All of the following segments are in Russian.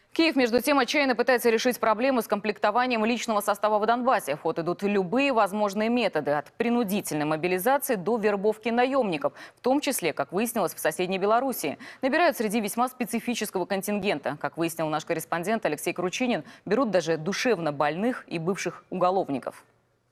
Киев, между тем, отчаянно пытается решить проблему с комплектованием личного состава в Донбассе. В ход идут любые возможные методы, от принудительной мобилизации до вербовки наемников, в том числе, как выяснилось, в соседней Белоруссии. Набирают среди весьма специфического контингента. Как выяснил наш корреспондент Алексей Кручинин, берут даже душевно больных и бывших уголовников.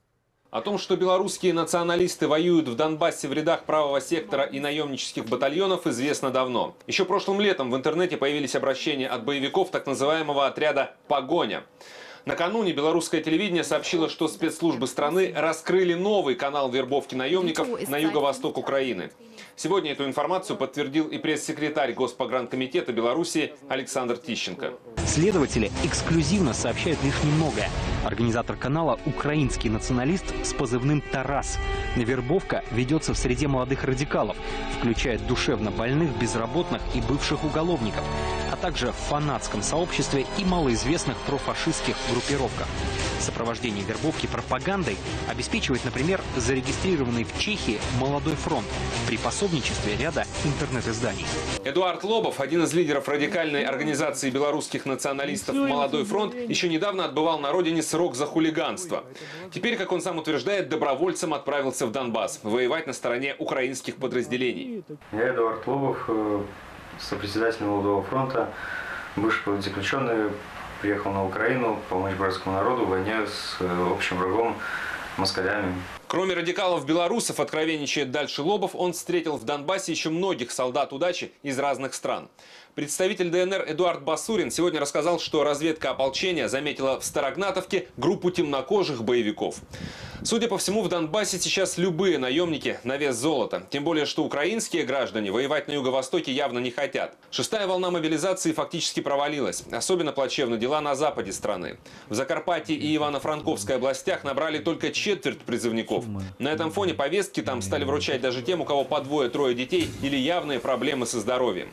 О том, что белорусские националисты воюют в Донбассе в рядах правого сектора и наемнических батальонов, известно давно. Еще прошлым летом в интернете появились обращения от боевиков так называемого отряда «Погоня». Накануне белорусское телевидение сообщило, что спецслужбы страны раскрыли новый канал вербовки наемников на юго-восток Украины. Сегодня эту информацию подтвердил и пресс-секретарь Госпогранкомитета Беларуси Александр Тищенко. Следователи эксклюзивно сообщают лишь немногое. Организатор канала – украинский националист с позывным «Тарас». Вербовка ведется в среде молодых радикалов, включая душевно больных, безработных и бывших уголовников, а также в фанатском сообществе и малоизвестных профашистских группировках. Сопровождение вербовки пропагандой обеспечивает, например, зарегистрированный в Чехии «Молодой фронт» при пособничестве ряда интернет-изданий. Эдуард Лобов, один из лидеров радикальной организации белорусских националистов «Молодой фронт», еще недавно отбывал на родине срок за хулиганство. Теперь, как он сам утверждает, добровольцем отправился в Донбасс воевать на стороне украинских подразделений. Я Эдуард Лобов, сопредседатель «Молодого фронта», бывший политзаключенный, приехал на Украину помочь братскому народу в войне с общим врагом москалями. Кроме радикалов-белорусов, откровенничает дальше Лобов, он встретил в Донбассе еще многих солдат удачи из разных стран. Представитель ДНР Эдуард Басурин сегодня рассказал, что разведка ополчения заметила в Старогнатовке группу темнокожих боевиков. Судя по всему, в Донбассе сейчас любые наемники на вес золота. Тем более, что украинские граждане воевать на юго-востоке явно не хотят. Шестая волна мобилизации фактически провалилась. Особенно плачевны дела на западе страны. В Закарпатье и Ивано-Франковской областях набрали только четверть призывников. На этом фоне повестки там стали вручать даже тем, у кого по двое-трое детей или явные проблемы со здоровьем.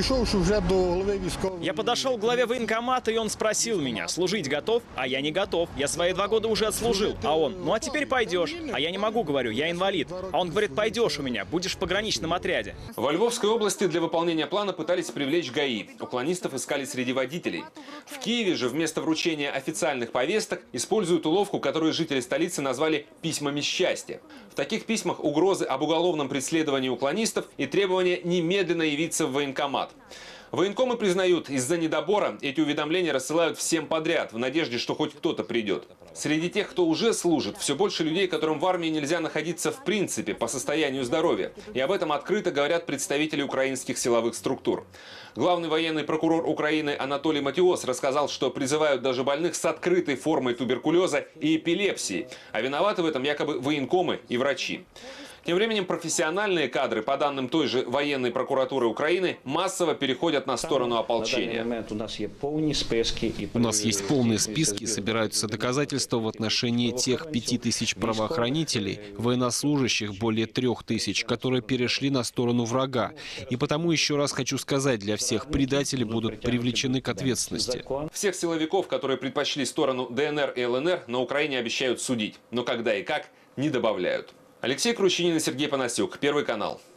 Я подошел к главе военкомата, и он спросил меня: служить готов? А я не готов. Я свои 2 года уже отслужил. А он: ну а теперь пойдешь. А я не могу, говорю, я инвалид. А он говорит: пойдешь у меня, будешь в пограничном отряде. Во Львовской области для выполнения плана пытались привлечь ГАИ. Уклонистов искали среди водителей. В Киеве же вместо вручения официальных повесток используют уловку, которую жители столицы назвали «письмами счастья». В таких письмах угрозы об уголовном преследовании уклонистов и требования немедленно явиться в военкомат. Военкомы признают, из-за недобора эти уведомления рассылают всем подряд, в надежде, что хоть кто-то придет. Среди тех, кто уже служит, все больше людей, которым в армии нельзя находиться в принципе по состоянию здоровья. И об этом открыто говорят представители украинских силовых структур. Главный военный прокурор Украины Анатолий Матиос рассказал, что призывают даже больных с открытой формой туберкулеза и эпилепсии. А виноваты в этом якобы военкомы и врачи. Тем временем профессиональные кадры, по данным той же военной прокуратуры Украины, массово переходят на сторону ополчения. У нас есть полные списки, собираются доказательства в отношении тех 5000 правоохранителей, военнослужащих более 3000, которые перешли на сторону врага. И потому еще раз хочу сказать, для всех предатели будут привлечены к ответственности. Всех силовиков, которые предпочли сторону ДНР и ЛНР, на Украине обещают судить. Но когда и как, не добавляют. Алексей Кручинин и Сергей Панасюк. Первый канал.